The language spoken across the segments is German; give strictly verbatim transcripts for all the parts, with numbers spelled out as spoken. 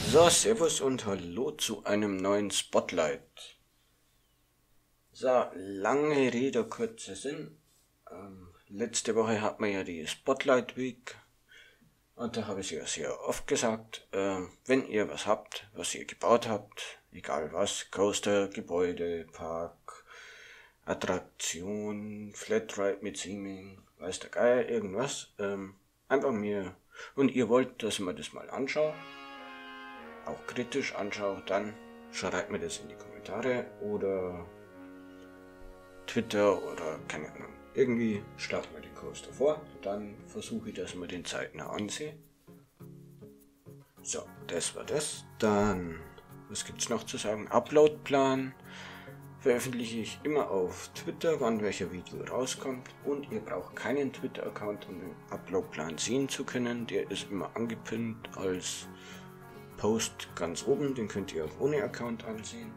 So, servus und hallo zu einem neuen Spotlight. So, lange Rede, kurzer Sinn. Ähm, letzte Woche hat man ja die Spotlight Week. Und da habe ich ja sehr oft gesagt, ähm, wenn ihr was habt, was ihr gebaut habt, egal was, Coaster, Gebäude, Park, Attraktion, Flatride mit Theming, weiß der Geier, irgendwas, ähm, einfach mir, und ihr wollt, dass man das mal anschaut, auch kritisch anschaut, dann schreibt mir das in die Kommentare oder Twitter oder keine Ahnung. Irgendwie schlagt mir den Coaster vor, dann versuche ich, dass man den zeitnah ansieht. So, das war das. Dann, was gibt's noch zu sagen? Uploadplan veröffentliche ich immer auf Twitter, wann welcher Video rauskommt. Und ihr braucht keinen Twitter-Account, um den Uploadplan sehen zu können. Der ist immer angepinnt als Post ganz oben, den könnt ihr auch ohne Account ansehen.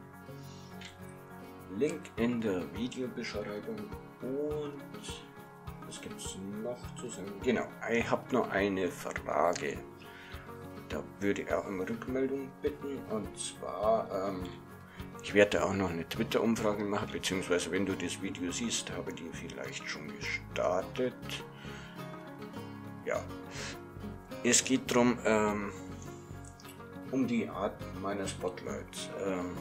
Link in der Videobeschreibung. Und was gibt es noch zu sagen? Genau, ich habe noch eine Frage. Da würde ich auch um Rückmeldung bitten. Und zwar, ähm, ich werde auch noch eine Twitter-Umfrage machen, beziehungsweise wenn du das Video siehst, habe ich die vielleicht schon gestartet. Ja, es geht darum, ähm, um die Art meiner Spotlights. Ähm,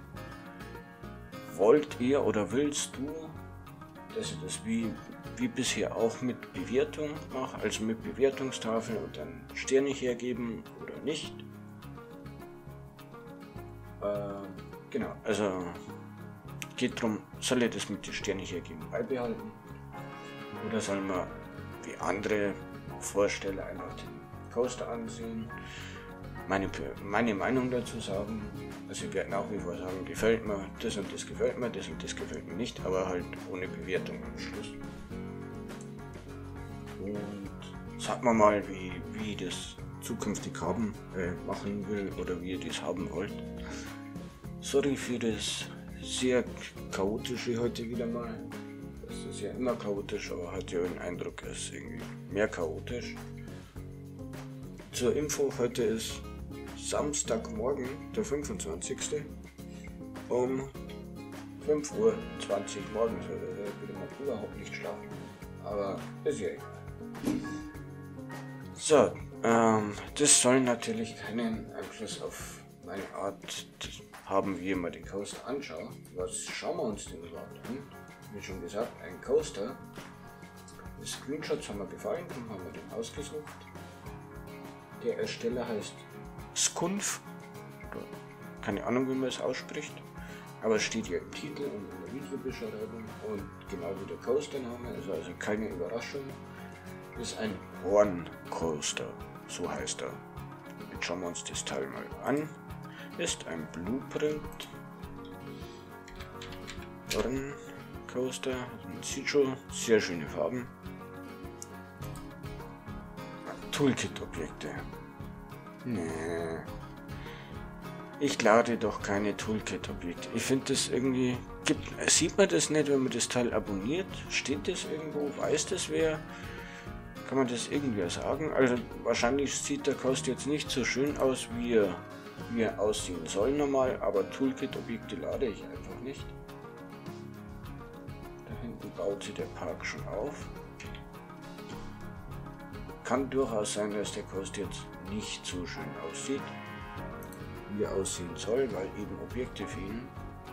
wollt ihr oder willst du, dass ich das wie, wie bisher auch mit Bewertung mache, also mit Bewertungstafel und dann Sterne hergeben oder nicht? Ähm, genau, also geht darum, soll ich das mit den Sternen hergeben beibehalten? Oder soll man wie andere Vorsteller einfach den Coaster ansehen? Meine, meine Meinung dazu sagen, also ich werde nach wie vor sagen, gefällt mir, das und das gefällt mir, das und das gefällt mir nicht, aber halt ohne Bewertung am Schluss. Und sagt mir mal, wie, wie ich das zukünftig haben, äh, machen will oder wie ihr das haben wollt. Sorry für das sehr chaotische heute wieder mal. Das ist ja immer chaotisch, aber hat ja den Eindruck, es ist irgendwie mehr chaotisch. Zur Info, heute ist Samstagmorgen, der fünfundzwanzigste um fünf Uhr zwanzig morgens, also da will man überhaupt nicht schlafen, aber ist ja egal. So, ähm, das soll natürlich keinen Einfluss auf meine Art haben, wie ich mir den Coaster anschaue. Was schauen wir uns denn überhaupt an? Wie schon gesagt, ein Coaster. Die Screenshots haben mir gefallen, dann haben wir den ausgesucht. Der Ersteller heißt Skunf, keine Ahnung, wie man es ausspricht, aber es steht ja im Titel und in der Videobeschreibung und genau wie der Coastername, also, also keine Überraschung, ist ein Horn Coaster, so heißt er. Jetzt schauen wir uns das Teil mal an. Ist ein Blueprint Horn Coaster, man sieht schon, sehr schöne Farben. Toolkit-Objekte. Nee. Ich lade doch keine Toolkit-Objekte. Ich finde das irgendwie. Gibt, sieht man das nicht, wenn man das Teil abonniert? Steht das irgendwo? Weiß das wer? Kann man das irgendwie sagen? Also wahrscheinlich sieht der Coaster jetzt nicht so schön aus, wie er, wie er aussehen soll normal, aber Toolkit-Objekte lade ich einfach nicht. Da hinten baut sich der Park schon auf. Kann durchaus sein, dass der Coaster jetzt nicht so schön aussieht, wie er aussehen soll, weil eben Objekte fehlen.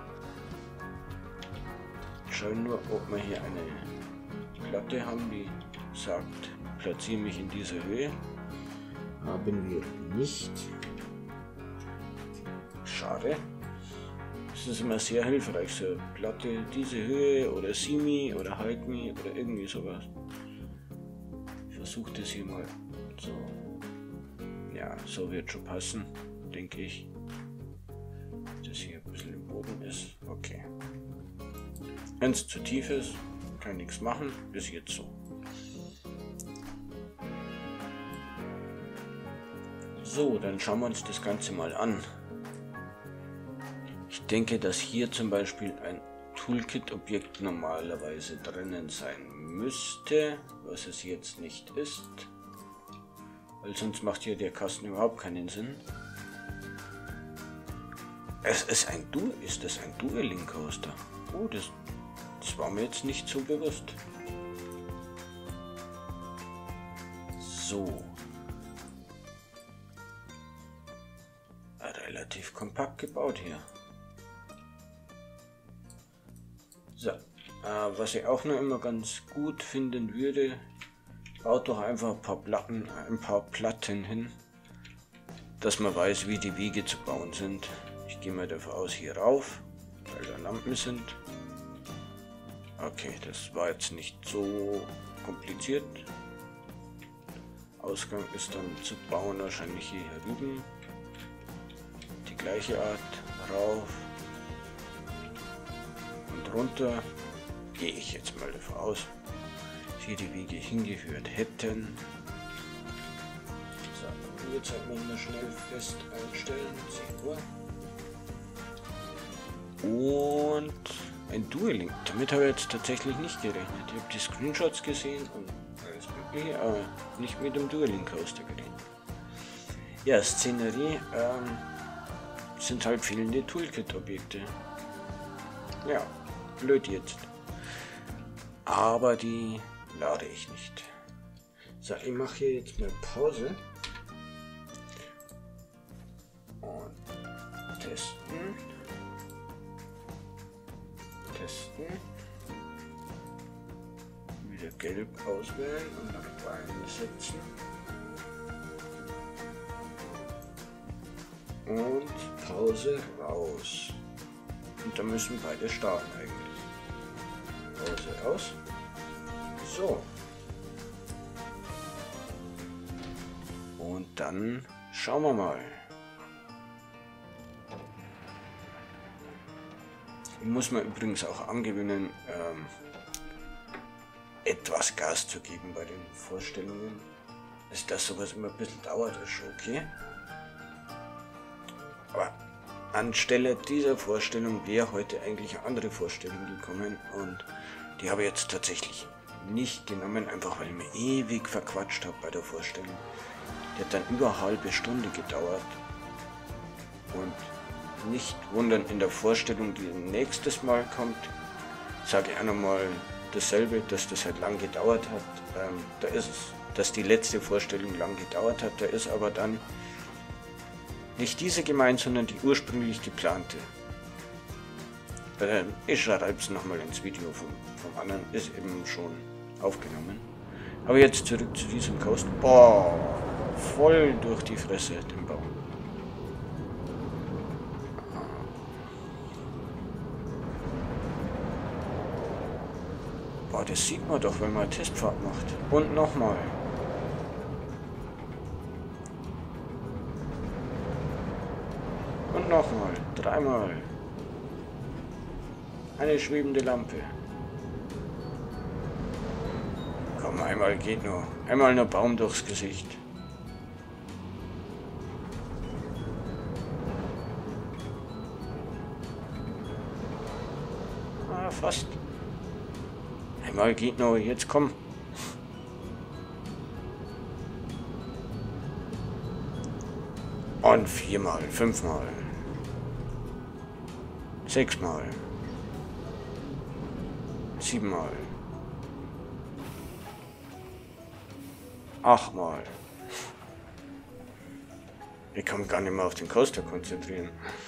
Schauen nur, ob wir hier eine Platte haben, die sagt, platziere mich in dieser Höhe. Haben wir nicht. Schade. Es ist immer sehr hilfreich, so eine Platte, diese Höhe oder See Me oder Hide Me oder irgendwie sowas. Versuche das hier mal so. Ja, so wird schon passen, denke ich. Das hier ein bisschen im Boden ist. Okay. Wenn es zu tief ist, kann nichts machen. Bis jetzt so. So, dann schauen wir uns das Ganze mal an. Ich denke, dass hier zum Beispiel ein Toolkit-Objekt normalerweise drinnen sein müsste, was es jetzt nicht ist, weil sonst macht hier der Kasten überhaupt keinen Sinn. Es ist ein Du, ist das ein Dueling Coaster? Oh, das, das war mir jetzt nicht so bewusst. So. Relativ kompakt gebaut hier. So. Äh, was ich auch noch immer ganz gut finden würde, baut doch einfach ein paar Platten, ein paar Platten hin, dass man weiß, wie die Wege zu bauen sind. Ich gehe mal davon aus, hier rauf, weil da Lampen sind. Okay, das war jetzt nicht so kompliziert. Ausgang ist dann zu bauen wahrscheinlich hier drüben. Die gleiche Art, rauf und runter. Gehe ich jetzt mal davon aus, hier die Wege hingeführt hätten. So, jetzt halt mal schnell fest einstellen, zehn Uhr. Und ein Dueling. Damit habe ich jetzt tatsächlich nicht gerechnet. Ich habe die Screenshots gesehen und alles mögliche, aber nicht mit dem Dueling Coaster gerechnet. Ja, Szenerie ähm, sind halt fehlende Toolkit-Objekte. Ja, blöd jetzt. Aber die lade ich nicht. So, ich mache hier jetzt mal Pause. Und testen. Testen. Wieder gelb auswählen und nach Beinen setzen. Und Pause raus. Und da müssen beide starten eigentlich. Pause aus. So. Und dann schauen wir mal. Muss man übrigens auch angewöhnen, ähm, etwas Gas zu geben bei den Vorstellungen. Dass das sowas immer ein bisschen dauert, ist schon okay. Aber anstelle dieser Vorstellung wäre heute eigentlich eine andere Vorstellung gekommen und die habe ich jetzt tatsächlich nicht genommen, einfach weil ich mir ewig verquatscht habe bei der Vorstellung. Die hat dann über eine halbe Stunde gedauert und nicht wundern, in der Vorstellung, die nächstes Mal kommt, sage ich auch nochmal dasselbe, dass das halt lang gedauert hat. Ähm, da ist es, dass die letzte Vorstellung lang gedauert hat, da ist aber dann nicht diese gemeint, sondern die ursprünglich geplante. Äh, ich schreibe es nochmal ins Video vom, vom anderen, ist eben schon aufgenommen. Aber jetzt zurück zu diesem Coaster. Boah, voll durch die Fresse, den Baum. Boah, das sieht man doch, wenn man eine Testfahrt macht. Und nochmal. Und nochmal. Dreimal. Eine schwebende Lampe. Komm, einmal geht nur. Einmal nur Baum durchs Gesicht. Ah, fast. Einmal geht nur, jetzt komm. Und viermal, fünfmal. Sechsmal. Siebenmal. Achtmal. Ich kann mich gar nicht mehr auf den Coaster konzentrieren.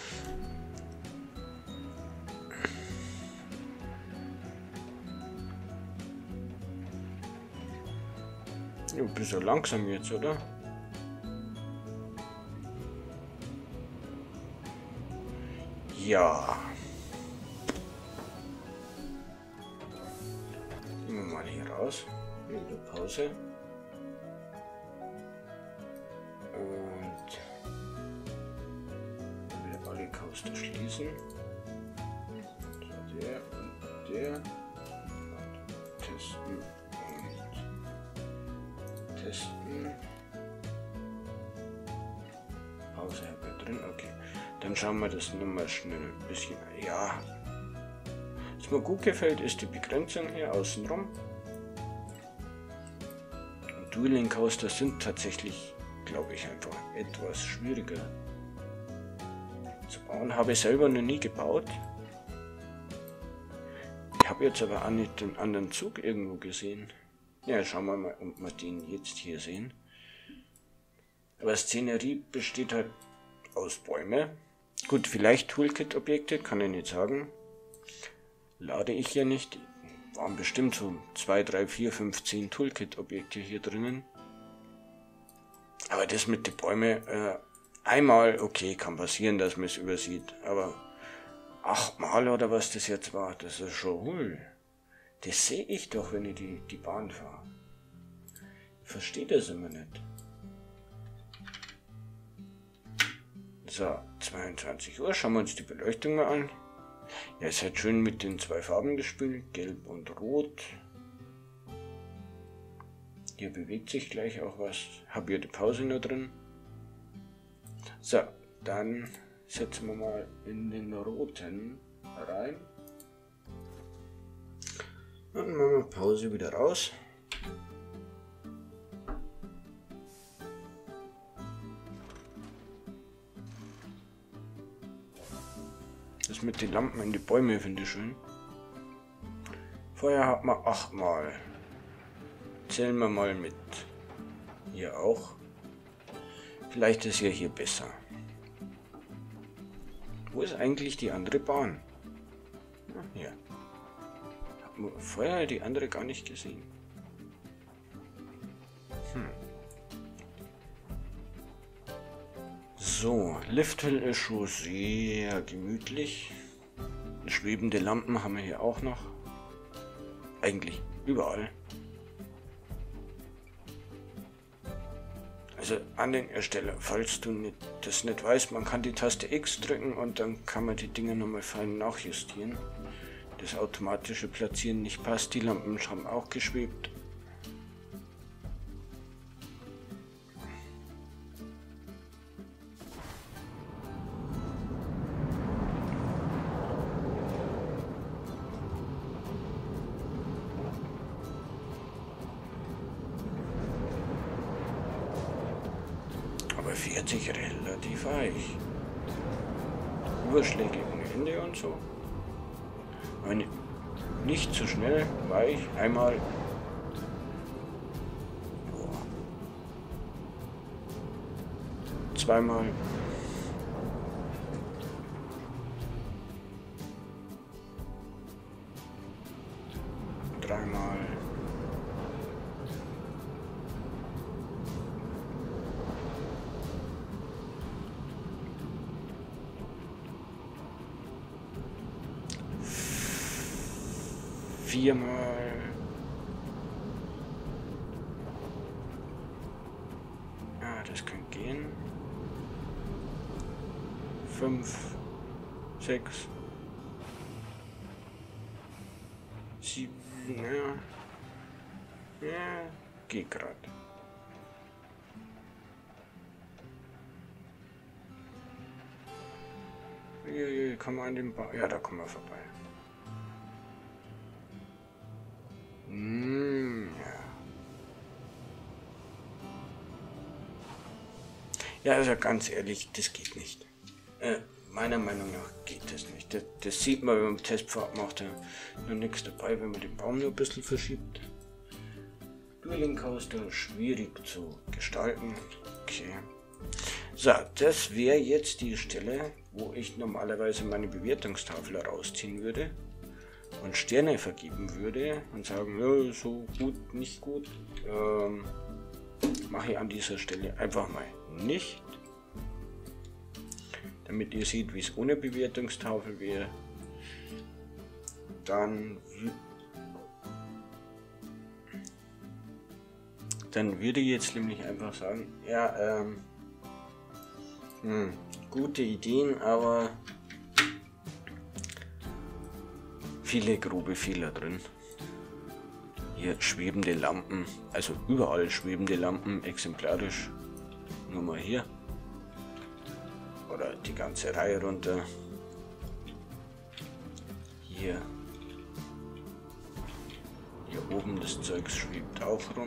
Du bist so langsam jetzt, oder? Ja. Nehmen wir mal hier raus. Wieder Pause. Und wieder alle Coaster schließen. So, der und der. Und testen. Und testen. Pause haben wir drin. Okay. Dann schauen wir das nochmal schnell ein bisschen. Ja. Was mir gut gefällt, ist die Begrenzung hier außenrum. Und Dueling Coaster sind tatsächlich, glaube ich, einfach etwas schwieriger. zu bauen. Habe ich selber noch nie gebaut. Ich habe jetzt aber auch nicht den anderen Zug irgendwo gesehen. Ja, schauen wir mal, ob wir den jetzt hier sehen. Aber Szenerie besteht halt aus Bäumen. Gut, vielleicht Toolkit-Objekte, kann ich nicht sagen. Lade ich ja nicht. Waren bestimmt so zwei, drei, vier, fünf, zehn Toolkit-Objekte hier drinnen. Aber das mit den Bäumen, äh, einmal, okay, kann passieren, dass man es übersieht. Aber achtmal oder was das jetzt war, das ist schon hui. Das sehe ich doch, wenn ich die, die Bahn fahre. Ich verstehe das immer nicht. So, zweiundzwanzig Uhr, schauen wir uns die Beleuchtung mal an. Ja, es hat schön mit den zwei Farben gespielt, gelb und rot. Hier bewegt sich gleich auch was. Habe hier die Pause noch drin. So, dann setzen wir mal in den roten rein. Und machen wir Pause wieder raus. Das mit den Lampen in die Bäume finde ich schön. Vorher hat man achtmal. Zählen wir mal mit. Hier auch. Vielleicht ist ja hier besser. Wo ist eigentlich die andere Bahn? Ah, hier. Hat man vorher die andere gar nicht gesehen. Hm. So, Lifthill ist schon sehr gemütlich. Schwebende Lampen haben wir hier auch noch. Eigentlich überall. Also an der Stelle, falls du nicht, das nicht weißt, man kann die Taste X drücken und dann kann man die Dinge nochmal fein nachjustieren. Das automatische Platzieren nicht passt, die Lampen haben auch geschwebt. Aber fährt sich relativ weich. Überschläge ohne Ende und so. Aber nicht zu schnell, weich, einmal. Boah. Zweimal. Dreimal. Viermal. Ah, das kann gehen. Fünf, sechs, sieben, ja. Ja, geht gerade. Hier, hier kann man an den Bau. Ja, da kommen wir vorbei. Mm, ja. Ja, also ganz ehrlich, das geht nicht. Äh, meiner Meinung nach geht das nicht. Das, das sieht man, wenn man Testfahrt macht, ja noch nichts dabei, wenn man den Baum nur ein bisschen verschiebt. Dueling Coaster schwierig zu gestalten. Okay. So, das wäre jetzt die Stelle, wo ich normalerweise meine Bewertungstafel rausziehen würde und Sterne vergeben würde und sagen, ja, so gut, nicht gut, ähm, mache ich an dieser Stelle einfach mal nicht, damit ihr seht, wie es ohne Bewertungstafel wäre. Dann, dann würde ich jetzt nämlich einfach sagen, ja, ähm, hm, gute Ideen, aber viele grobe Fehler drin. Hier schwebende Lampen, also überall schwebende Lampen, exemplarisch. Nur mal hier. Oder die ganze Reihe runter. Hier. Hier oben das Zeugs schwebt auch rum.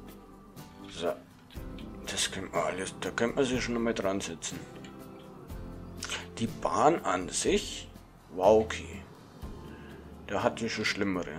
So. Das könnte man alles, da könnte man sich schon mal dran setzen. Die Bahn an sich war okay. Da hatte ich schon schlimmere.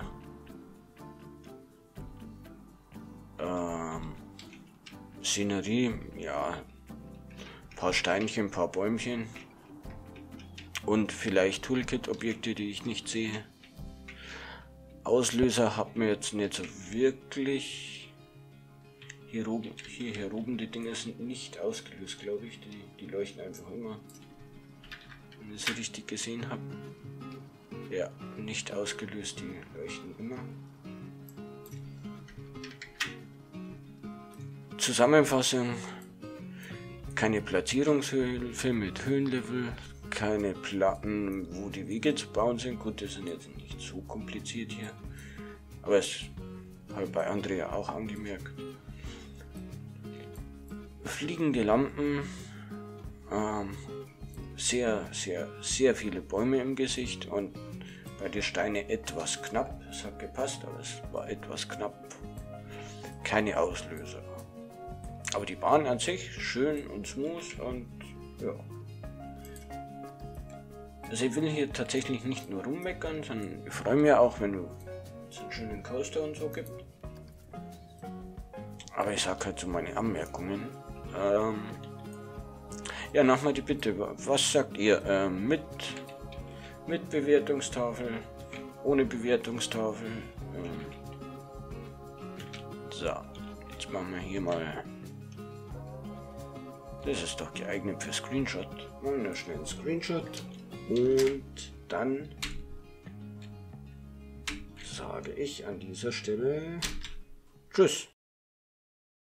Ähm, Szenerie, ja. Ein paar Steinchen, ein paar Bäumchen. Und vielleicht Toolkit-Objekte, die ich nicht sehe. Auslöser hat mir jetzt nicht so wirklich. Hier oben, hier, hier oben, die Dinger sind nicht ausgelöst, glaube ich. Die, die leuchten einfach immer. Wenn ich es richtig gesehen habe. Ja, nicht ausgelöst, die leuchten immer. Zusammenfassung: keine Platzierungshilfe mit Höhenlevel, keine Platten, wo die Wege zu bauen sind. Gut, das sind jetzt nicht so kompliziert hier, aber es habe ich bei Andrea auch angemerkt. Fliegende Lampen, ähm, sehr, sehr, sehr viele Bäume im Gesicht und bei den Steinen etwas knapp. Es hat gepasst, aber es war etwas knapp. Keine Auslöser. Aber die Bahn an sich schön und smooth und ja. Also ich will hier tatsächlich nicht nur rummeckern, sondern ich freue mich auch, wenn es einen schönen Coaster und so gibt. Aber ich sag halt so meine Anmerkungen. Ähm, ja, nochmal die Bitte, was sagt ihr? Ähm, mit, mit Bewertungstafel, ohne Bewertungstafel? Ähm, so, jetzt machen wir hier mal. Das ist doch geeignet für Screenshot. Machen wir schnell einen Screenshot. Und dann sage ich an dieser Stelle Tschüss.